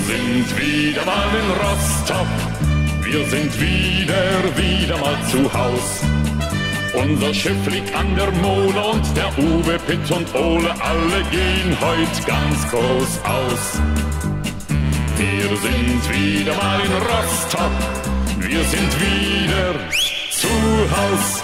sind wieder mal in Rostock, wir sind wieder mal zu Haus. Unser Schiff liegt an der Mole und der Uwe, Pitt und Ole, alle gehen heut ganz groß aus. Wir sind wieder mal in Rostock, wir sind wieder zu Haus.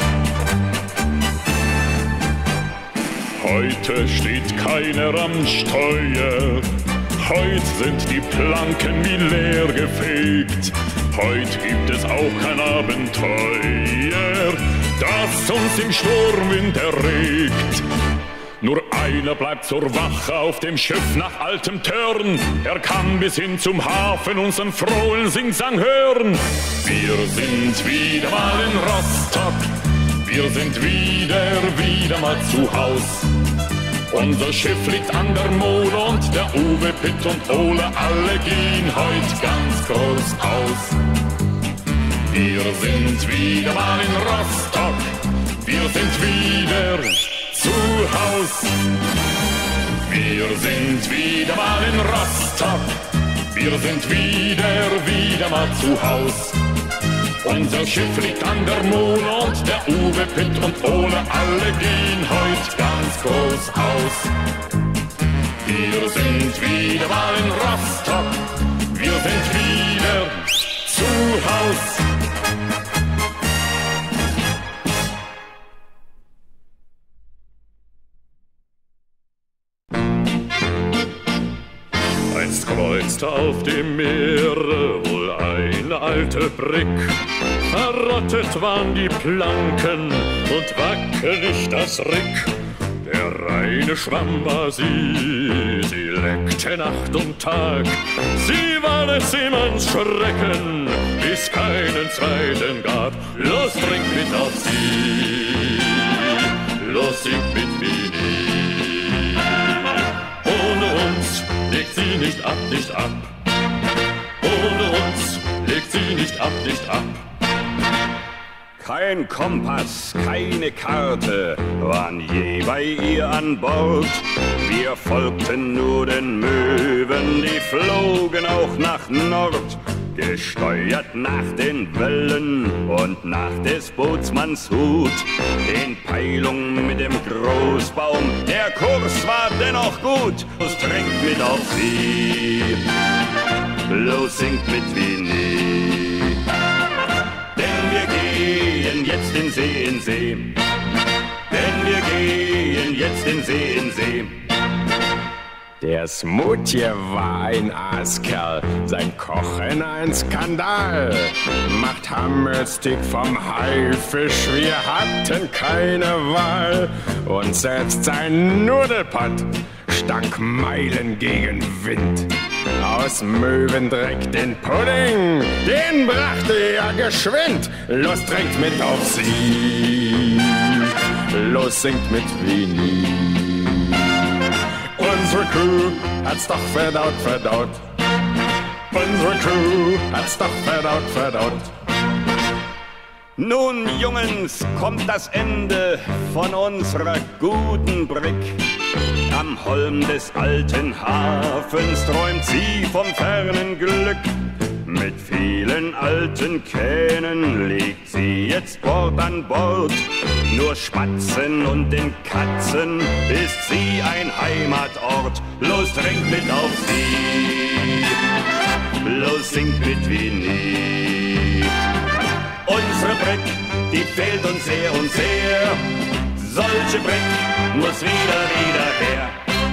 Heute steht keiner am Steuer, heut sind die Planken wie leer gefegt. Heut gibt es auch kein Abenteuer, das uns im Sturmwind erregt. Nur einer bleibt zur Wache auf dem Schiff nach altem Törn. Er kann bis hin zum Hafen unseren frohen Singsang hören. Wir sind wieder mal in Rostock, wir sind wieder mal zu Haus. Unser Schiff liegt an der Mole und der Uwe, Pitt und Ole, alle gehen heut ganz groß aus. Wir sind wieder mal in Rostock, wir sind wieder zu Haus. Wir sind wieder mal in Rostock, wir sind wieder mal zu Haus. Unser Schiff liegt an der Mole und der Uwe, Pitt und Ole, alle gehen heut ganz groß aus. Wir sind wieder mal in Rostock, wir sind wieder zu Haus. Einst kreuzte auf dem Meere wohl eine alte Brick. Verrottet waren die Planken und wackelig das Rick. Der reine Schwamm war sie leckte Nacht und Tag. Sie war des Seemanns Schrecken, bis keinen zweiten gab. Los, trink mit auf sie, los, singt mit wie nie. Ohne uns legt sie nicht ab, nicht ab. Ohne uns legt sie nicht ab, nicht ab. Kein Kompass, keine Karte waren je bei ihr an Bord. Wir folgten nur den Möwen, die flogen auch nach Nord. Gesteuert nach den Wellen und nach des Bootsmanns Hut. In Peilung mit dem Großbaum, der Kurs war dennoch gut. Los, trinkt mit auf sie, los, singt mit wie nie. Denn wir gehen jetzt in See, in See. Denn wir gehen jetzt in See, in See. Der Smoothie war ein Aaskerl, sein Kochen ein Skandal. Macht Hammelstick vom Haifisch, wir hatten keine Wahl. Und selbst sein Nudelpott stank Meilen gegen Wind. Aus Möwendreck den Pudding, den brachte er geschwind. Los, trinkt mit auf sie, los, singt mit wie nie. Unsere Crew hat's doch verdaut. Unsere Crew hat's doch verdaut. Nun, Jungens, kommt das Ende von unserer guten Brick. Am Holm des alten Hafens träumt sie vom fernen Glück. Mit vielen alten Kähnen liegt sie jetzt Bord an Bord. Nur Spatzen und den Katzen ist sie ein Heimatort. Los, trinkt mit auf sie, los, singt mit wie nie. Unsere Brick, die fehlt uns sehr und sehr. Solche Brick muss wieder her.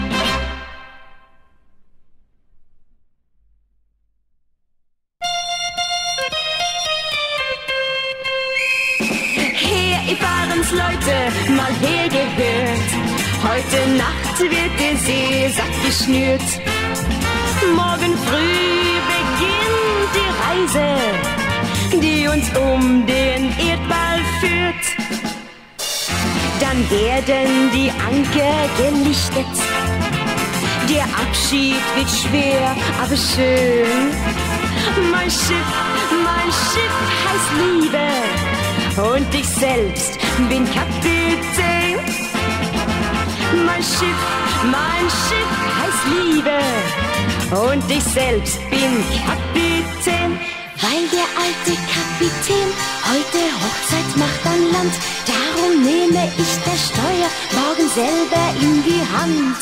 Ihr Fahrensleute, mal hergehört. Heute Nacht wird der See satt geschnürt. Morgen früh beginnt die Reise, die uns um den Erdball führt. Dann werden die Anker gelichtet. Der Abschied wird schwer, aber schön. Mein Schiff heißt Liebe. Und ich selbst bin Kapitän. Mein Schiff mein Schiff heißt Liebe und ich selbst bin Kapitän. Weil der alte Kapitän heute Hochzeit macht an Land, darum nehme ich das Steuer morgen selber in die Hand.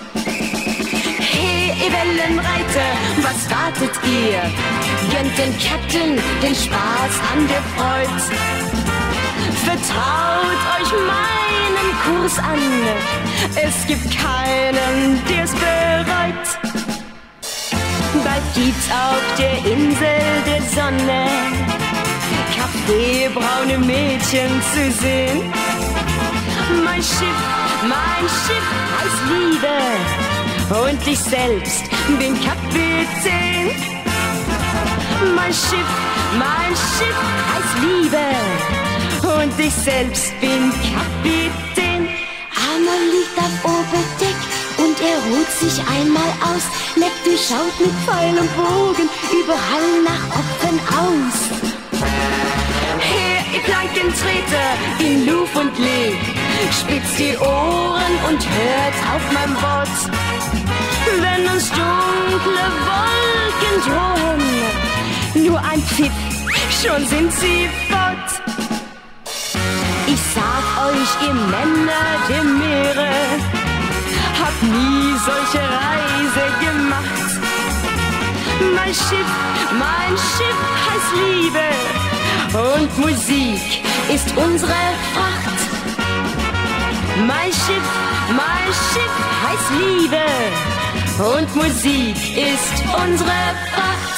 Hey, ihr Wellenreiter, was wartet ihr? Gönnt den Captain den Spaß an der Freude. Vertraut euch meinem Kurs an, es gibt keinen, der's bereut. Bald gibt's auf der Insel der Sonne kaffeebraune Mädchen zu sehen. Mein Schiff heißt Liebe und ich selbst bin Kapitän. Mein Schiff heißt Liebe und ich selbst bin Kapitän. Arno liegt auf Oberdeck und er ruht sich einmal aus. Mac durchschaut mit Pfeil und Bogen überall nach Opfern aus. Her, ihr Plankentreter in Luf und Lee, spitzt die Ohren und hört auf mein Wort. Wenn uns dunkle Wolken drohen, nur ein Pfiff, schon sind sie fort. Ich sag euch, ihr Männer der Meere, hab nie solche Reise gemacht. Mein Schiff heißt Liebe und Musik ist unsere Fracht. Mein Schiff heißt Liebe und Musik ist unsere Fracht.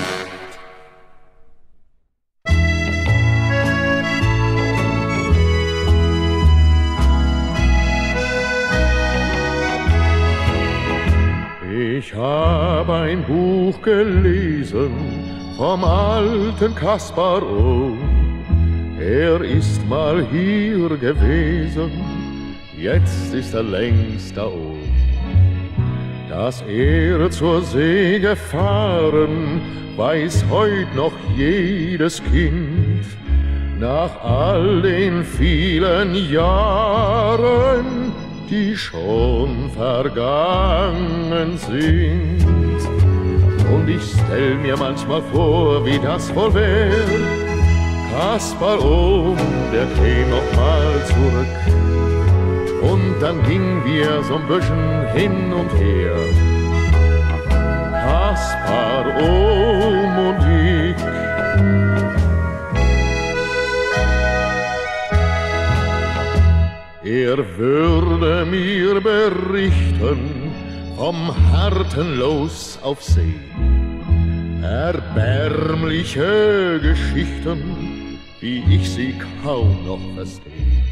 Ich hab ein Buch gelesen vom alten Kaspar O. Er ist mal hier gewesen, jetzt ist er längst da oben. Dass er zur See gefahren, weiß heut noch jedes Kind. Nach all den vielen Jahren, die schon vergangen sind. Und ich stell mir manchmal vor, wie das wohl wär. Kaspar Ohm, der käm noch mal zurück. Und dann gingen wir so ein bisschen hin und her. Kaspar Ohm und ich. Er würde mir berichten vom harten Los auf See. Erbärmliche Geschichten, wie ich sie kaum noch versteh.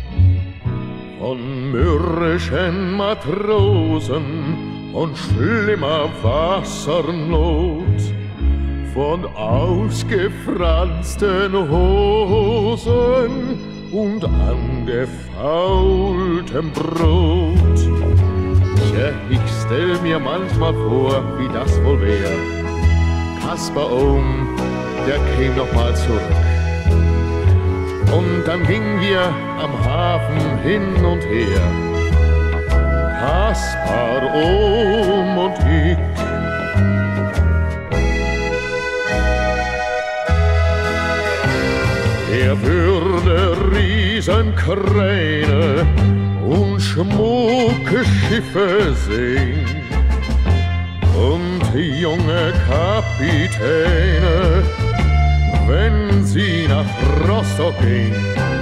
Von mürrischen Matrosen und schlimmer Wassernot, von ausgefransten Hosen und angefaultem Brot. Tja, ich stell mir manchmal vor, wie das wohl wär. Kaspar Ohm, der käm noch mal zurück. Und dann gingen wir am Hafen hin und her. Kaspar Ohm und ich. Er würde Riesenkräne und schmucke Schiffe sehen und junge Kapitäne, wenn sie nach Rostock gehen.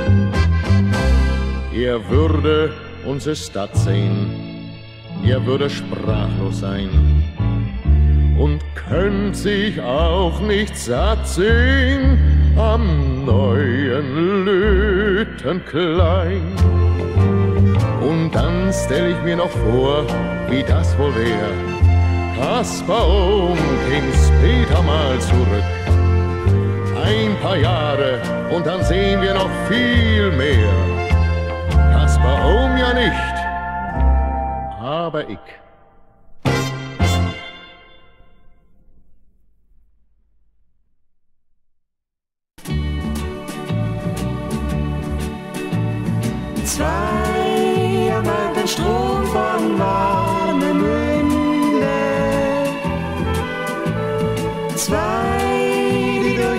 Er würde unsere Stadt sehen, er würde sprachlos sein und könnt sich auch nicht satt sehen am neuen Lötenklein. Und dann stell ich mir noch vor, wie das wohl wär. Kaspar Ohm käm später mal zurück. Ein paar Jahre und dann sehen wir noch viel mehr. Kaspar Ohm ja nicht, aber ich. Zwei am alten Strom von Mars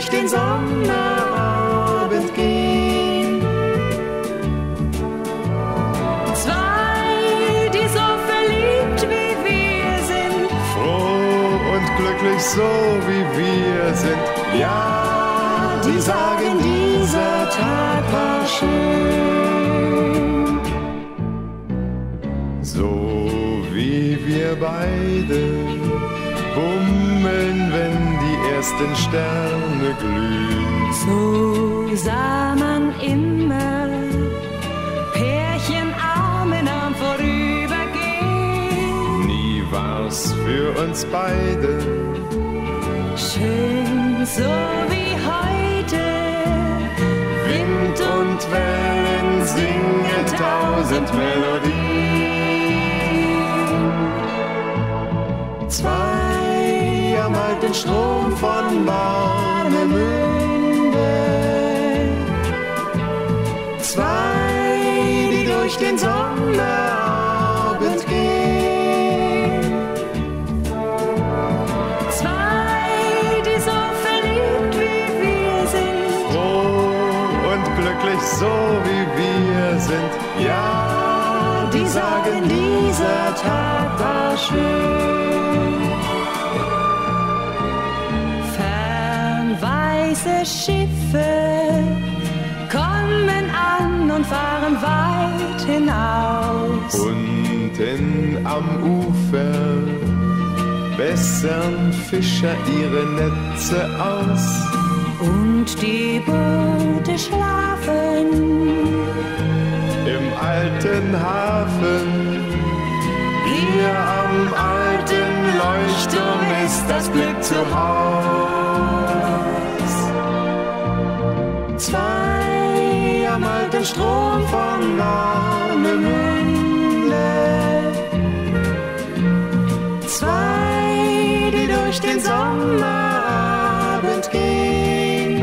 durch den Sommerabend gehen. Zwei, die so verliebt wie wir sind, froh und glücklich so wie wir sind. ja, die sagen, dieser Tag war schön. So wie wir beide bummeln, wenn die ersten Sterne glühen. So sah man immer Pärchen Arm in Arm vorübergehen. Nie war's für uns beide Schön, so wie heute. Wind und Wellen singen tausend Melodien. Zwei am alten Strom von Warnemünde. Zwei, die durch den Sommerabend gehen. Zwei, die so verliebt wie wir sind, froh und glücklich so wie wir sind. ja, die sagen, dieser Tag war schön. Fern weiße Schiffe kommen an und fahren weit hinaus. Unten am Ufer bessern Fischer ihre Netze aus. Und die Boote schlafen Im alten Hafen, hier am alten Leuchtturm ist das Glück zu Haus. Zwei am alten Strom von Warnemünde. Zwei, die durch den Sommerabend gehen.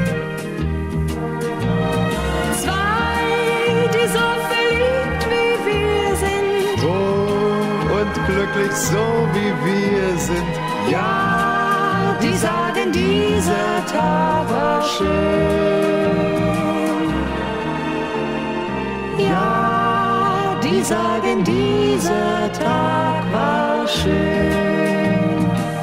Zwei, die so verliebt wie wir sind, froh und glücklich so wie wir sind. ja, die sagen, dieser Tag war schön. Ja, die sagen, dieser Tag war schön.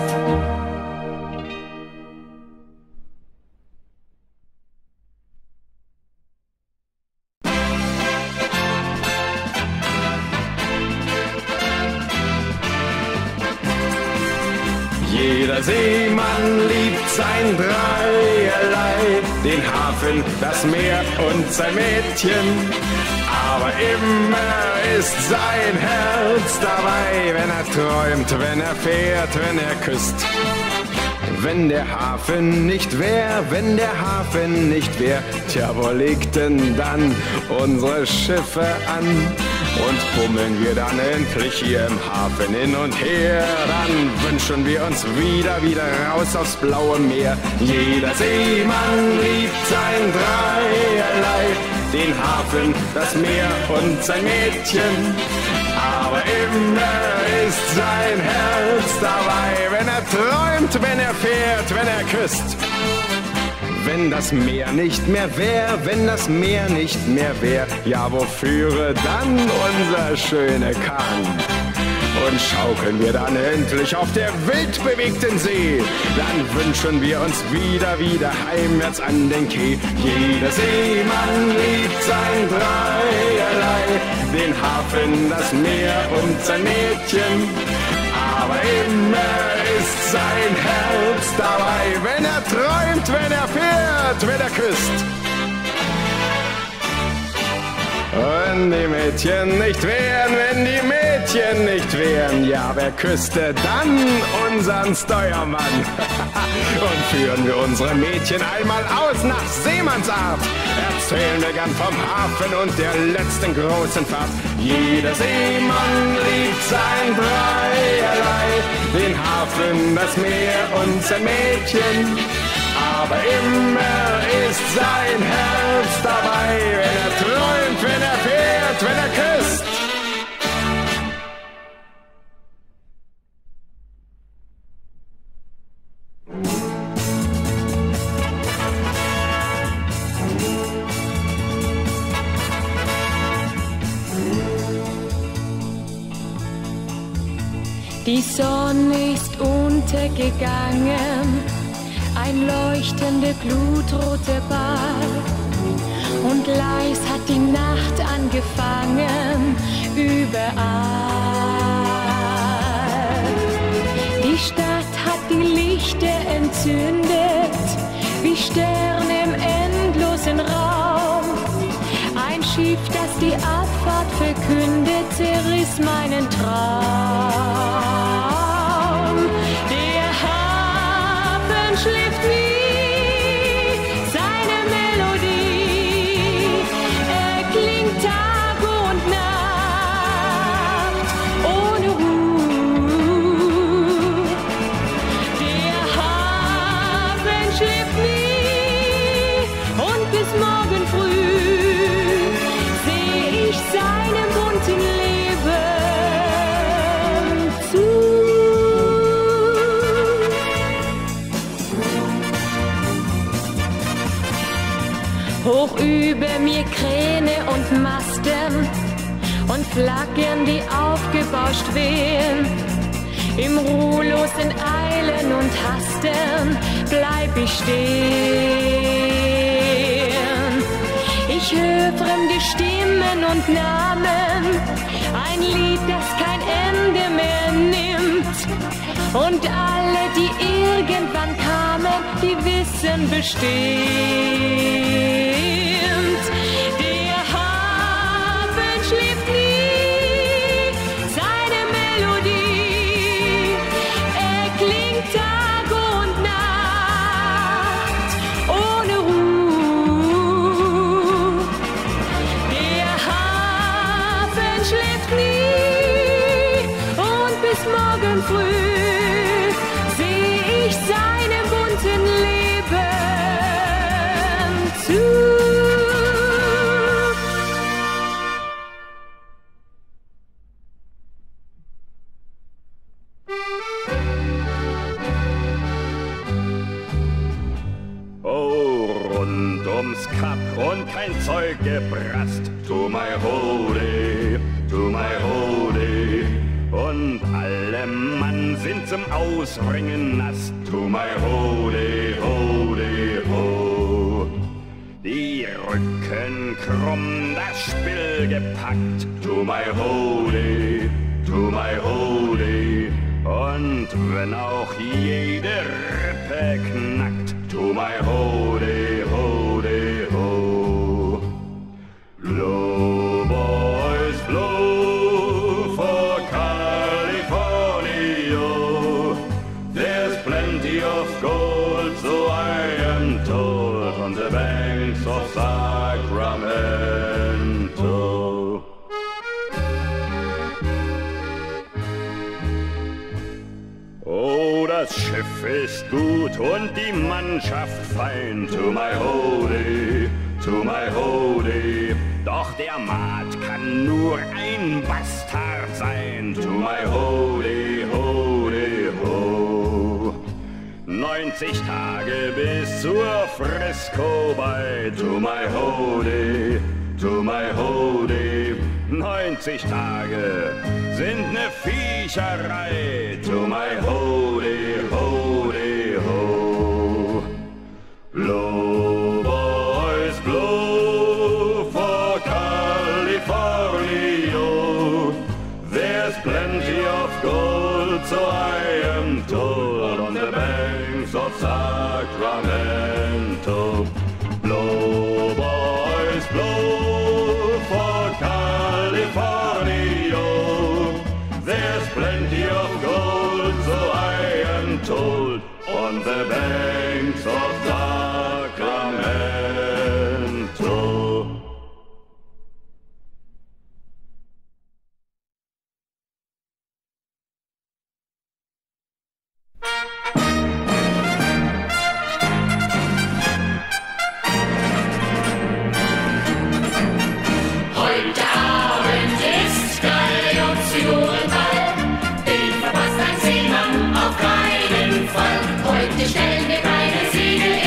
Jeder Seemann liebt sein Dreierlei, den Hafen, das Meer und sein Mädchen. Aber immer ist sein Herz dabei, wenn er träumt, wenn er fährt, wenn er küsst. Wenn der Hafen nicht wär, wenn der Hafen nicht wär, tja, wo legten dann unsere Schiffe an? Und bummeln wir dann endlich hier im Hafen hin und her, dann wünschen wir uns wieder raus aufs blaue Meer. Jeder Seemann liebt sein Dreierlei, den Hafen, das Meer und sein Mädchen. Aber immer ist sein Herz dabei, wenn er träumt, wenn er fährt, wenn er küsst. Wenn das Meer nicht mehr wär, wenn das Meer nicht mehr wär, ja, wo führe dann unser schöner Kahn? Und schaukeln wir dann endlich auf der wild bewegten See, dann wünschen wir uns wieder heimwärts an den Quai. Jeder Seemann liebt sein Dreierlei, den Hafen, das Meer und sein Mädchen. Aber immer ist sein Herz dabei, wenn er träumt, wenn er fährt, wenn er küsst. Wenn die Mädchen nicht wären, wenn die Mädchen nicht wären, ja, wer küsste dann unseren Steuermann? Und führen wir unsere Mädchen einmal aus nach Seemannsart, erzählen wir gern vom Hafen und der letzten großen Fahrt. Jeder Seemann liebt sein Dreierlei, den Hafen, das Meer und sein Mädchen. Aber immer ist sein Herz dabei, wenn er träumt, wenn er fährt, wenn er küsst. Die Sonne ist untergegangen, ein leuchtender, glutroter Ball. Und leis hat die Nacht angefangen, überall. Die Stadt hat die Lichter entzündet, wie Sterne im endlosen Raum. Ein Schiff, das die Abfahrt verkündet, zerriss meinen Traum. Der Hafen schläft nie, seine Melodie erklingt Tag und Nacht ohne Ruhe. Der Hafen schläft nie und bis morgen früh seh ich seinem bunten Leben zu. Hoch über mir Kräne und Masten und Flaggen, die aufgebauscht wehen. Im ruhelosen Eilen und Hasten bleib ich stehen. Ich höre fremde Stimmen und Namen, ein Lied, das kein Ende mehr nimmt. Und alle, die irgendwann kamen, die wissen bestimmt, der Hafen schläft nie, seine Melodie erklingt Tag und Nacht ohne Ruhe. Der Hafen schläft nie und bis morgen früh seh ich seinem bunten Leben zu. Oh, rund ums Kap und kein Zeug gebrast. To my holy, to my holy. Und alle Mann sind zum Ausbringen nass. To my holy, holy, ho. Die Rücken krumm, das Spiel gepackt. To my holy, to my holy. Und wenn auch jede Rippe knackt. To my holy, holy, ho. Blow, boys, blow for California. There's plenty of gold, so I am told, on the banks of Sacramento. Oh, das Schiff ist gut und die Mannschaft fein. To my holy, to my holy. Doch der Maat kann nur ein Bastard sein. To my holy, holy, ho. 90 Tage bis zur Frisco bei. To my holy, to my holy. 90 Tage sind ne Viecherei. To my holy, holy, ho. Blow, boys, blow for California. There's plenty of gold, so I am told, on the banks of Sacramento. Blow, boys, blow for California. There's plenty of gold, so I am told, on the banks of Sacramento. Heute Abend ist Galionsfigurenball, den verpasst ein Seemann auf keinen Fall. Heute stellen wir keine Segel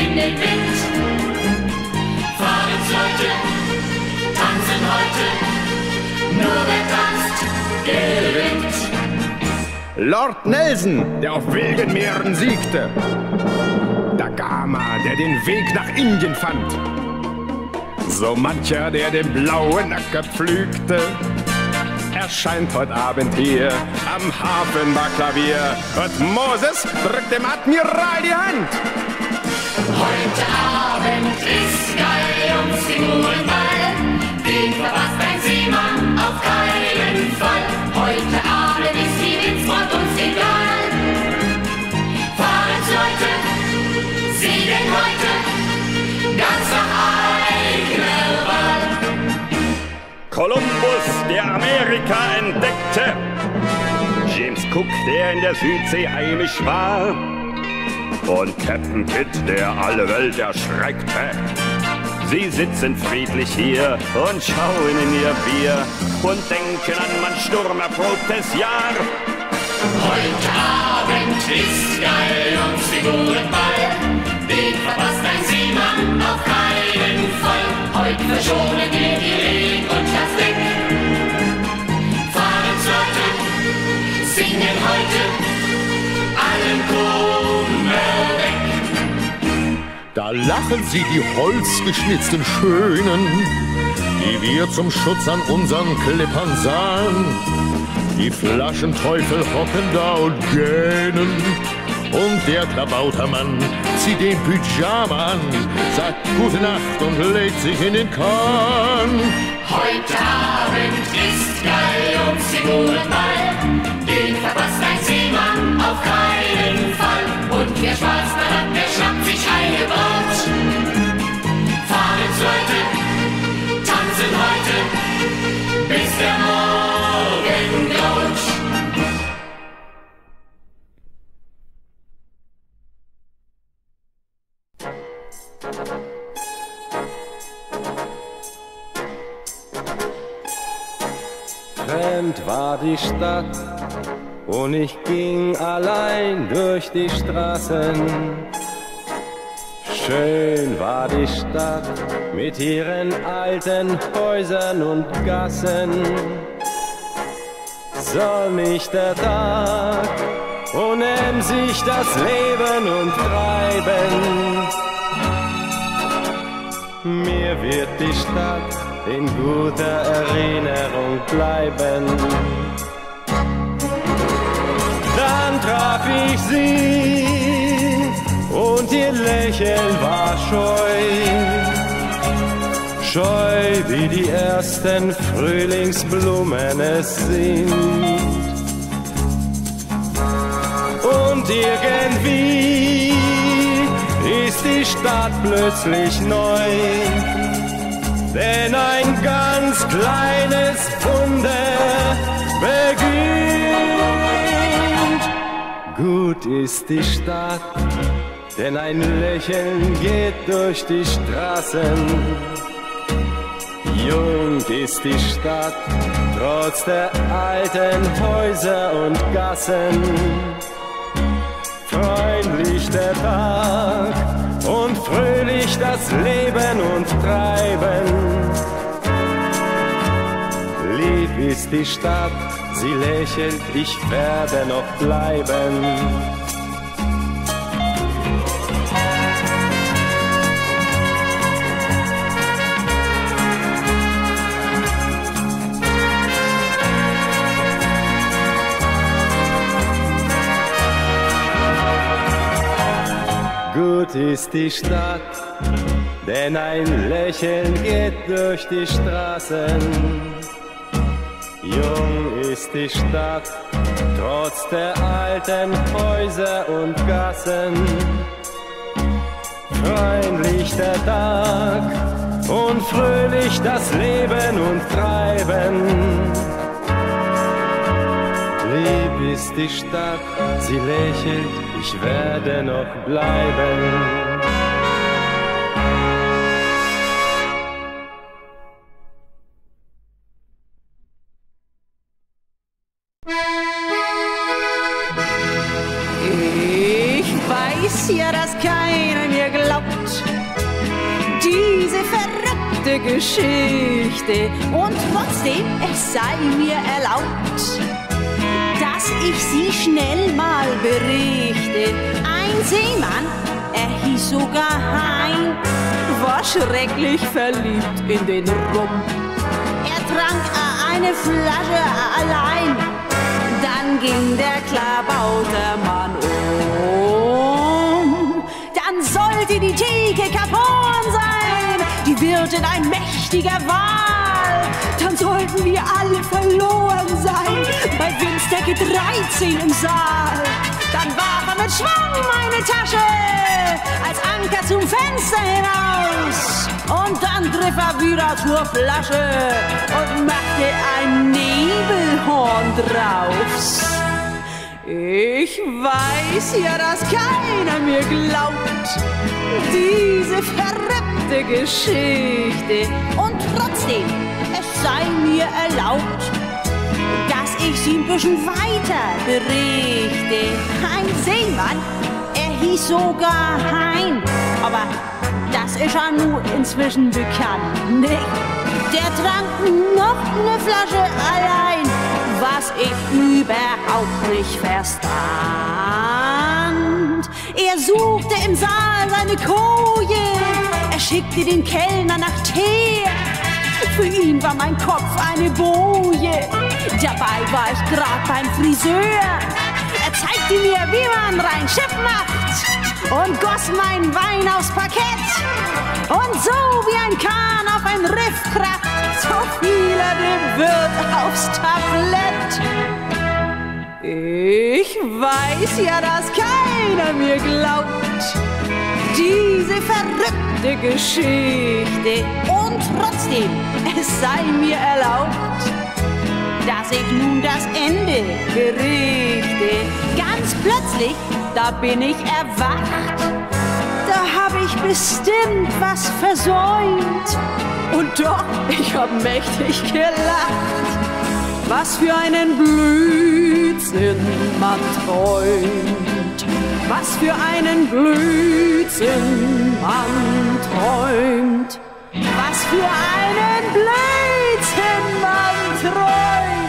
Lord Nelson, der auf wilden Meeren siegte. Da Gama, der den Weg nach Indien fand. So mancher, der den blauen Acker pflügte, erscheint heute Abend hier am Hafenbarklavier. Und Moses drückt dem Admiral die Hand. Heute Abend ist Galionsfigurenball, den verpasst ein Seemann auf keinen Fall. Heute Abend ist die Windfront uns egal. Fahrensleute siegen heute ganz nach eigener Wahl. Kolumbus, der Amerika entdeckte, James Cook, der in der Südsee heimisch war, und Captain Kidd, der alle Welt erschreckte. Sie sitzen friedlich hier und schauen in ihr Bier und denken an mein sturmerprobtes Jahr. Heute Abend ist Galionsfigurenball, den verpasst ein Seemann auf keinen Fall. Heute verschonen wir die Reling und das Deck. Fahrensleute singen heute allen Kummer weg. Da lachen sie, die holzgeschnitzten Schönen, die wir zum Schutz an unseren Klippern sahen. Die Flaschenteufel hocken da und gähnen, und der Klabautermann zieht den Pyjama an, sagt Gute Nacht und legt sich in den Kahn. Heute Abend ist Galionsfigurenball, den verpasst ein Seemann auf keinen Fall. Und wer Spaß daran hat, der schnappt sich eine Braut. Fahrensleute tanzen heute, bis der Morgen graut. Fremd war die Stadt und ich ging allein durch die Straßen. Schön war die Stadt mit ihren alten Häusern und Gassen. Sonnig der Tag und emsig das Leben und Treiben. Mir wird die Stadt in guter Erinnerung bleiben. Dann traf ich sie und ihr Lächeln war scheu, scheu wie die ersten Frühlingsblumen es sind. Und irgendwie ist die Stadt plötzlich neu, denn ein ganz kleines Wunder beginnt. Gut ist die Stadt, denn ein Lächeln geht durch die Straßen. Jung ist die Stadt, trotz der alten Häuser und Gassen. Freundlich der Tag und fröhlich das Leben und Treiben. Lieb ist die Stadt, sie lächelt, ich werde noch bleiben. Gut ist die Stadt, denn ein Lächeln geht durch die Straßen. Jung ist die Stadt, trotz der alten Häuser und Gassen. Freundlich der Tag und fröhlich das Leben und Treiben. Lieb ist die Stadt, sie lächelt, ich werde noch bleiben. Ich weiß ja, dass keiner mir glaubt, diese verrückte Geschichte, und trotzdem, es sei mir erlaubt, dass ich sie schnell mal berichte. Ein Seemann, er hieß sogar Hein, war schrecklich verliebt in den Rum. Er trank eine Flasche allein, dann ging der Klabautermann um. Dann sollte die Theke Capone sein, die Wirtin ein mächtiger Wal. Dann sollten wir alle verloren sein, bei Windstärke 13 im Saal. Dann warf er mit Schwung meine Tasche als Anker zum Fenster hinaus. Und dann griff er wieder zur Flasche und machte ein Nebelhorn draus. Ich weiß ja, dass keiner mir glaubt, diese verrückte Geschichte. Und trotzdem, es sei mir erlaubt, dass ich sie ein bisschen weiter berichte. Ein Seemann, er hieß sogar Hein, aber das ist ja nun inzwischen bekannt, nicht? Der trank noch eine Flasche allein, was ich überhaupt nicht verstand. Er suchte im Saal seine Koje, er schickte den Kellner nach Teer. Für ihn war mein Kopf eine Boje, dabei war ich grad beim Friseur. Er zeigte mir, wie man rein Schiff macht und goss mein Wein aufs Parkett. Und so wie ein Kahn auf ein Riff kracht, so fiel er dem Wirt aufs Tablett. Ich weiß ja, dass keiner mir glaubt, diese verrückte Geschichte. Und trotzdem, es sei mir erlaubt, dass ich nun das Ende berichte. Ganz plötzlich, da bin ich erwacht, da hab ich bestimmt was versäumt. Und doch, ich hab mächtig gelacht. Was für einen Blödsinn man träumt. Was für einen Blödsinn man träumt. Was für einen Blödsinn man träumt.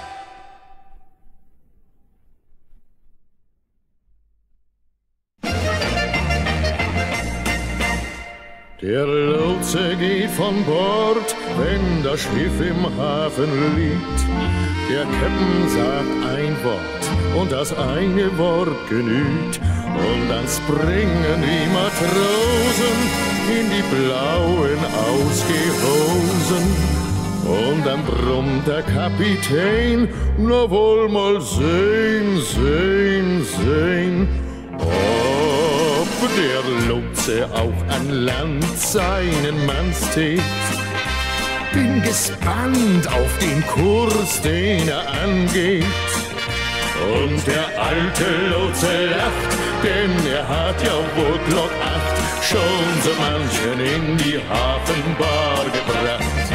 Der Lotse geht von Bord, wenn das Schiff im Hafen liegt. Der Käppen sagt ein Wort und das eine Wort genügt. Und dann springen die Matrosen in die blauen Ausgehosen. Und dann brummt der Kapitän, na wohl mal sehen, sehen, sehen, ob der Lotse auch an Land seinen Mann steht. Bin gespannt auf den Kurs, den er angeht. Und der alte Lotse lacht, denn er hat ja wohl Glock 8 schon so manchen in die Hafenbar gebracht.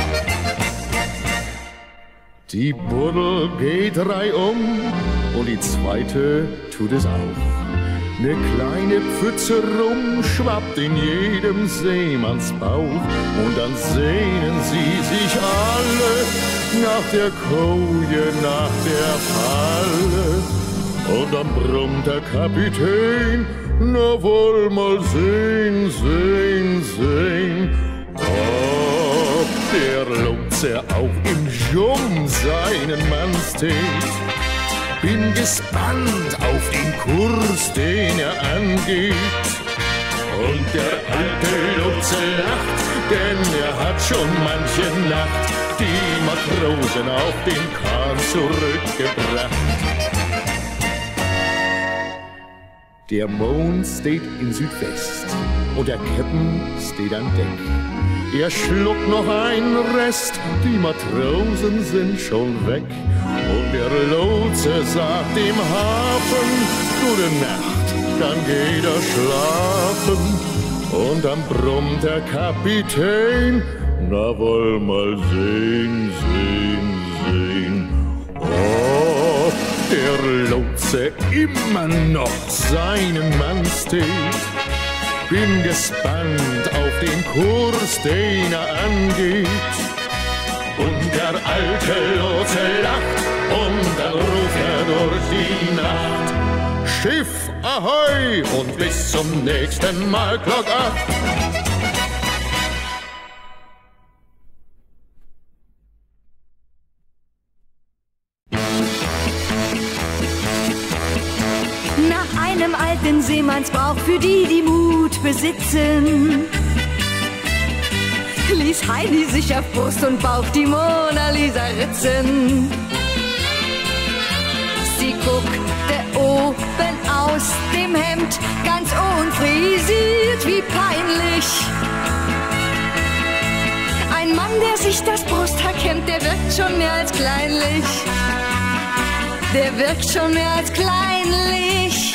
Die Buddel geht reihum und die zweite tut es auch. Ne kleine Pfütze rum schwappt in jedem Seemanns Bauch. Und dann sehnen sie sich alle nach der Koje, nach der Falle. Und dann brummt der Kapitän, na wohl mal sehen, sehen, sehen, ob der Lotse auch im Jum seinen Mann steht. Bin gespannt auf den Kurs, den er angeht. Und der alte Lotse lacht, denn er hat schon manche Nacht die Matrosen auf den Kahn zurückgebracht. Der Mond steht in Südwest und der Käppen steht an Deck. Er schluckt noch einen Rest, die Matrosen sind schon weg. Und der Lotse sagt im Hafen, gute Nacht, dann geht er schlafen. Und dann brummt der Kapitän, na wohl mal sehen, sehen, sehen, ob der Lotse immer noch seinen Mann steht. Bin gespannt auf den Kurs, den er angeht. Und der alte Lotse lacht und dann ruft er durch die Nacht. Schiff, ahoi und bis zum nächsten Mal, Glock ab. Nach einem alten Seemannsbrauch für die Mut besitzen, ließ Heidi sich auf Brust und Bauch die Mona Lisa ritzen. Sie guckte oben aus dem Hemd, ganz unfrisiert, wie peinlich. Ein Mann, der sich das Brusthaar kämmt, der wirkt schon mehr als kleinlich. Der wirkt schon mehr als kleinlich.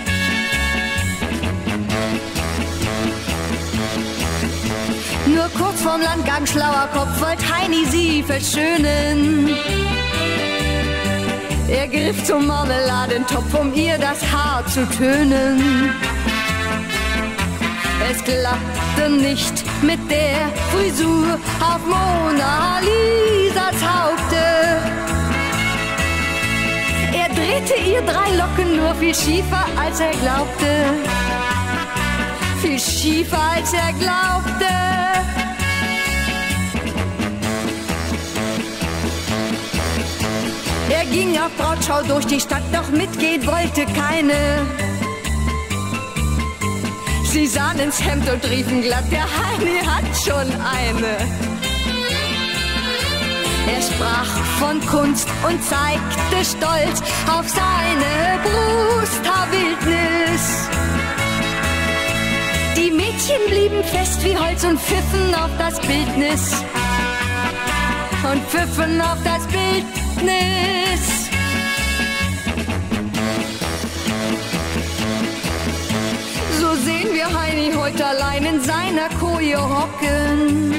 Nur kurz vorm Landgang, schlauer Kopf, wollte Heini sie verschönen. Er griff zum Marmeladentopf, um ihr das Haar zu tönen. Es klappte nicht mit der Frisur auf Mona Lisas Haupte. Er drehte ihr 3 Locken nur viel schiefer, als er glaubte. Viel schiefer, als er glaubte. Er ging auf Brautschau durch die Stadt, doch mitgehen wollte keine. Sie sahen ins Hemd und riefen glatt, der Heini hat schon eine. Er sprach von Kunst und zeigte stolz auf seine Brusthaarwildnis. Die Mädchen blieben fest wie Holz und pfiffen auf das Bildnis. Und pfiffen auf das Bildnis. So sehen wir Heini heute allein in seiner Koje hocken.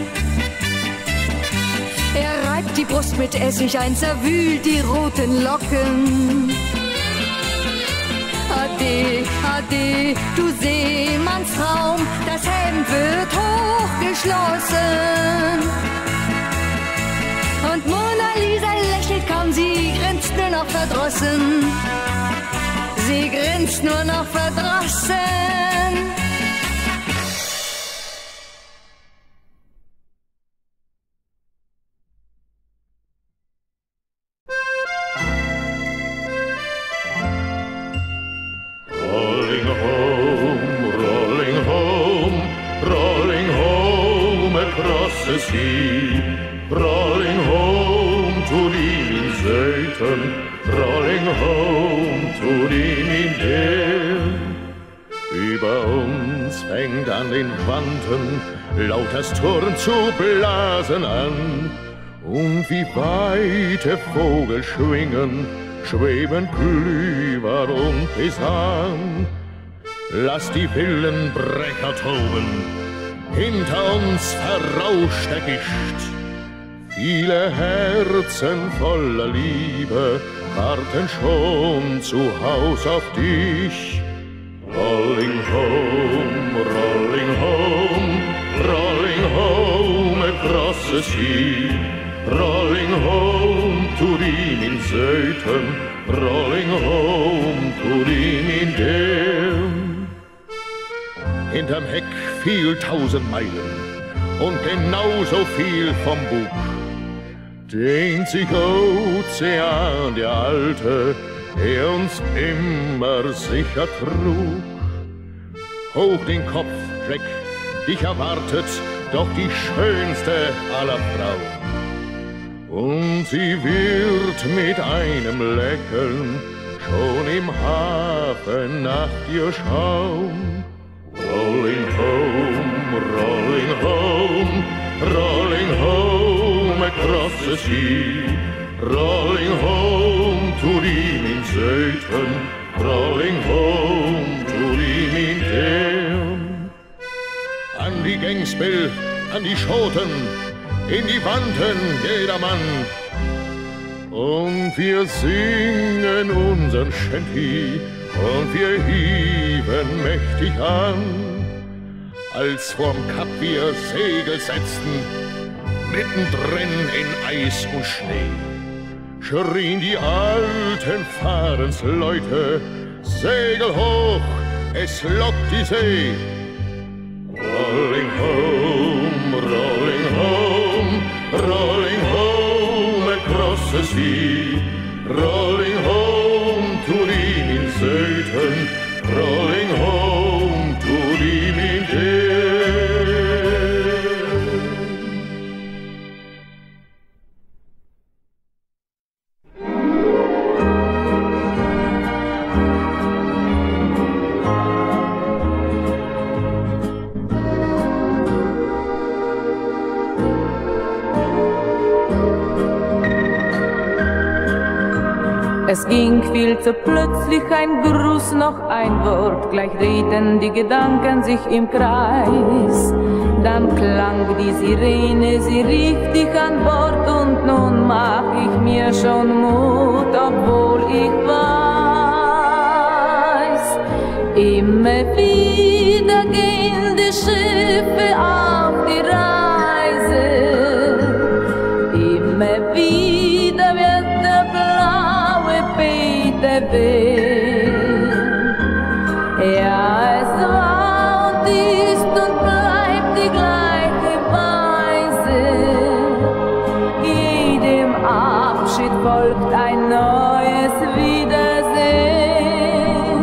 Er reibt die Brust mit Essig ein, zerwühlt die roten Locken. Ade, ade, du Seemannstraum, das Hemd wird hochgeschlossen. Und Mona Lisa lächelt kaum, sie grinst nur noch verdrossen. Sie grinst nur noch verdrossen. the sea, rolling home to die Inseln, rolling home to die Minden. Über uns fängt an den Wanten laut das Turm zu blasen an, und wie weite Vogelschwingen schweben Klüver und Pisan. Lass die wilden Brecher toben, hinter uns verrauscht der Gischt. Viele Herzen voller Liebe warten schon zu Haus auf dich. Rolling home, rolling home, rolling home across the sea. Rolling home to die Minseuten, rolling home to die Minden. Hinterm Heck viel 1000 Meilen und genauso viel vom Bug. Dehnt sich Ozean, der Alte, der uns immer sicher trug. Hoch den Kopf, Jack, dich erwartet doch die schönste aller Frauen. Und sie wird mit einem Lächeln schon im Hafen nach dir schauen. Rolling home, rolling home, rolling home across the sea. Rolling home to die Minseuten, rolling home to die Minden. An die Gangspill, an die Schoten, in die Wanten jeder Mann. Und wir singen unseren Shanty und wir hieben mächtig an. Als vorm Kap wir Segel setzten, mittendrin in Eis und Schnee, schrien die alten Fahrensleute, Segel hoch, es lockt die See. Rolling home, rolling home, rolling home across the sea. Rolling home to die min Söten, rolling home to die min Deel. Es ging viel zu plötzlich, ein Gruß, noch ein Wort, gleich drehten die Gedanken sich im Kreis. Dann klang die Sirene, sie rief dich an Bord und nun mach ich mir schon Mut, obwohl ich weiß, immer wieder gehen die Schiffe auf die Reise, immer wieder wird der blaue Peter wehen. Ja, es war und ist und bleibt die gleiche Weise. Jedem Abschied folgt ein neues Wiedersehen.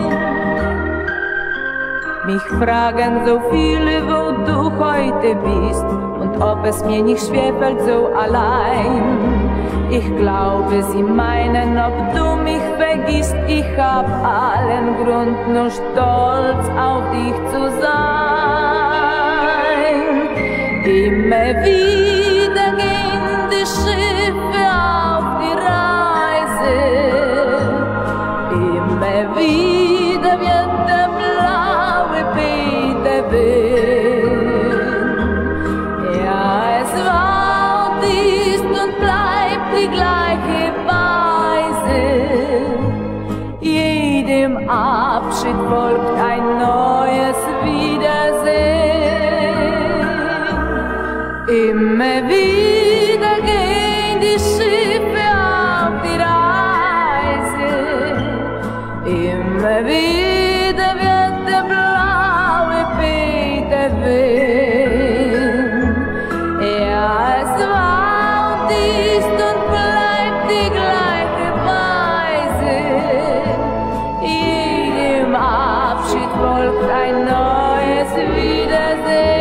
Mich fragen so viele, wo du heute bist und ob es mir nicht schwerfällt so allein. Ich glaube, sie meinen, ob du mich vergisst. Ich hab allen Grund, nur stolz auf dich zu sein. Immer wieder gehen die Schiffe auf die Reise. Immer wieder wird der blaue Peter wehen. Ja, es war und ist und bleibt die gleiche Weise. Jedem Abschied folgt ein neues Wiedersehen. Immer wieder gehen die Schiffe auf die Reise. Immer wieder wird der blaue Peter wehen. Ja, es war und ist und bleibt die gleiche Weise. Jedem Abschied folgt ein neues Wiedersehen.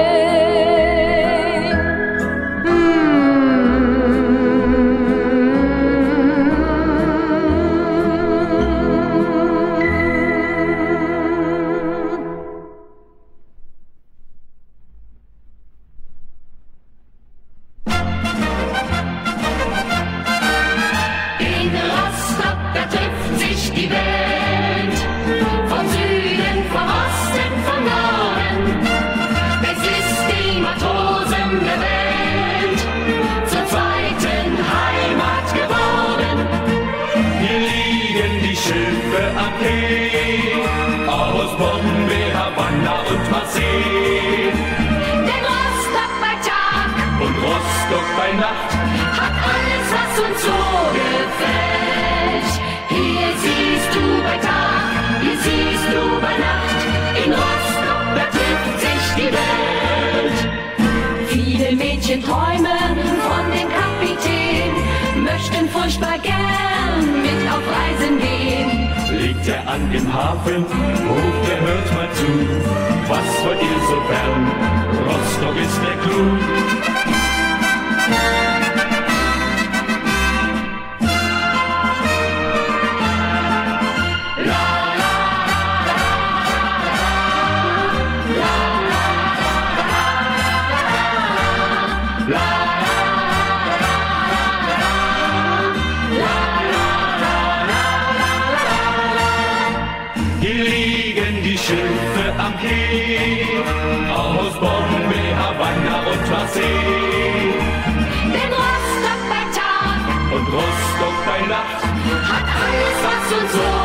In Rostock, da trifft sich die Welt. Vom Süden, vom Osten, vom Norden. Es ist die Matrosen der Welt zur zweiten Heimat geworden. Hier liegen die Schiffe am Quai, aus Bombay, Havanna und Marseille. Denn Rostock bei Tag Und Rostock bei Nacht hat alles, was uns so gefällt. Hier siehst du bei Tag, hier siehst du bei Nacht. In Rostock, da trifft sich die Welt. Viele Mädchen träumen von dem Kapitän, möchten furchtbar gern mit auf Reisen gehen. liegt er an im Hafen, ruft er, hört mal zu. Was wollt ihr so fern? Rostock ist der Clou. Hier liegen die Schiffe am Quai, aus Bombay, Havanna und Marseille. Denn Rostock bei Tag Und Rostock bei Nacht hat alles, was uns so